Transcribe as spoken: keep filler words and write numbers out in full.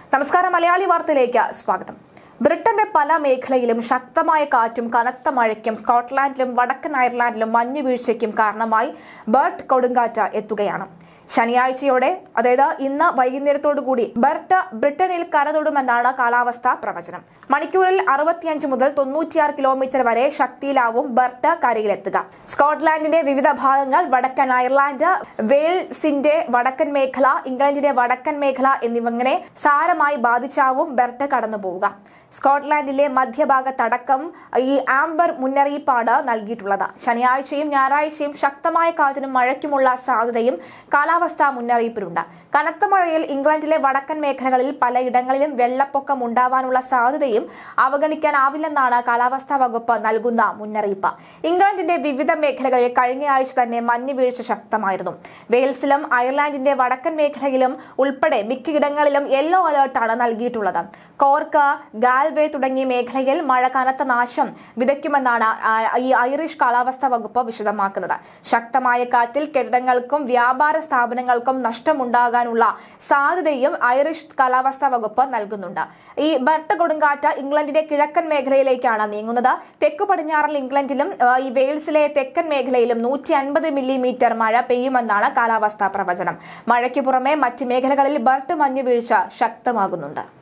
നമസ്കാരം, മലയാളി വാർത്തയിലേക്ക് സ്വാഗതം. ബ്രിട്ടന്റെ പല മേഖലയിലും ശക്തമായ കാറ്റും കനത്ത മഴയ്ക്കും സ്കോട്ട്ലാൻഡിലും വടക്കൻ അയർലാൻഡിലും മഞ്ഞുവീഴ്ചയ്ക്കും കാരണമായി ബെർട്ട് കൊടുങ്കാറ്റ് എത്തുകയാണ്. ശനിയാഴ്ചയോടെ, അതായത് ഇന്ന് വൈകുന്നേരത്തോടുകൂടി ബെർട്ട് ബ്രിട്ടനിൽ കരതൊടുമെന്നാണ് കാലാവസ്ഥാ പ്രവചനം. മണിക്കൂറിൽ അറുപത്തിയഞ്ച് മുതൽ തൊണ്ണൂറ്റിയാറ് കിലോമീറ്റർ വരെ ശക്തിയിലാവും ബെർട്ട് കരയിലെത്തുക. സ്കോട്ട്ലാൻഡിന്റെ വിവിധ ഭാഗങ്ങൾ, വടക്കൻ അയർലാൻഡ്, വെയിൽസിന്റെ വടക്കൻ മേഖല, ഇംഗ്ലണ്ടിന്റെ വടക്കൻ മേഖല എന്നിവങ്ങനെ സാരമായി ബാധിച്ചാവും ബെർട്ട് കടന്നുപോവുക. സ്കോട്ട്ലാൻഡിലെ മധ്യഭാഗത്തടക്കം ഈ ആംബർ മുന്നറിയിപ്പാണ് നൽകിയിട്ടുള്ളത്. ശനിയാഴ്ചയും ഞായറാഴ്ചയും ശക്തമായ കാറ്റിനും മഴയ്ക്കുമുള്ള സാധ്യതയും കാലാവസ്ഥാ മുന്നറിയിപ്പിലുണ്ട്. കനത്ത മഴയിൽ ഇംഗ്ലണ്ടിലെ വടക്കൻ മേഖലകളിൽ പലയിടങ്ങളിലും വെള്ളപ്പൊക്കം ഉണ്ടാവാനുള്ള സാധ്യതയും അവഗണിക്കാനാവില്ലെന്നാണ് കാലാവസ്ഥാ വകുപ്പ് നൽകുന്ന മുന്നറിയിപ്പ്. ഇംഗ്ലണ്ടിന്റെ വിവിധ മേഖലകളിൽ കഴിഞ്ഞയാഴ്ച തന്നെ മഞ്ഞുവീഴ്ച ശക്തമായിരുന്നു. വെയിൽസിലും അയർലാൻഡിന്റെ വടക്കൻ മേഖലയിലും ഉൾപ്പെടെ മിക്കയിടങ്ങളിലും യെല്ലോ അലേർട്ടാണ് നൽകിയിട്ടുള്ളത്. കോർക്ക്, ഗാൽവേ തുടങ്ങിയ മേഖലയിൽ മഴ കനത്ത നാശം വിതയ്ക്കുമെന്നാണ് ഈ ഐറിഷ് കാലാവസ്ഥാ വകുപ്പ് വിശദമാക്കുന്നത്. ശക്തമായ കാറ്റിൽ കെട്ടിടങ്ങൾക്കും വ്യാപാര സ്ഥാപനങ്ങൾക്കും നഷ്ടമുണ്ടാകാനുള്ള സാധ്യതയും ഐറിഷ് കാലാവസ്ഥാ വകുപ്പ് നൽകുന്നുണ്ട്. ഈ ബെർട്ട് കൊടുങ്കാറ്റ് ഇംഗ്ലണ്ടിന്റെ കിഴക്കൻ മേഖലയിലേക്കാണ് നീങ്ങുന്നത്. തെക്കു പടിഞ്ഞാറൻ ഇംഗ്ലണ്ടിലും ഈ വെയിൽസിലെ തെക്കൻ മേഖലയിലും നൂറ്റി അൻപത് മില്ലിമീറ്റർ മഴ പെയ്യുമെന്നാണ് കാലാവസ്ഥാ പ്രവചനം. മഴയ്ക്ക് പുറമെ മറ്റ് മേഖലകളിൽ ബെർട്ട് മഞ്ഞുവീഴ്ച ശക്തമാകുന്നുണ്ട്.